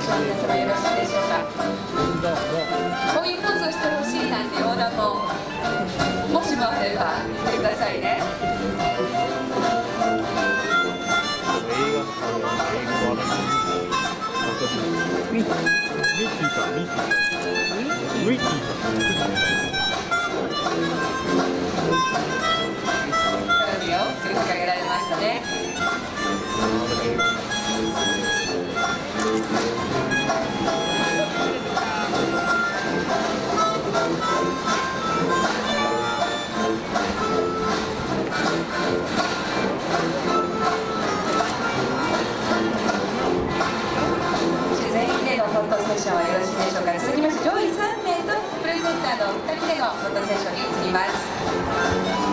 ション皆様よろしいでしょうか。こういうポーズをしてほしいなんていうオーダーももしもあれば言ってくださいね。 ミッキーさん、ミッキーさん。ミッキーさん。 花火を繰り広げられましたね。全員でのフォトセッションはよろしいでしょうか。続きまして上位3名とプレゼンターの2人でのフォトセッションに移ります。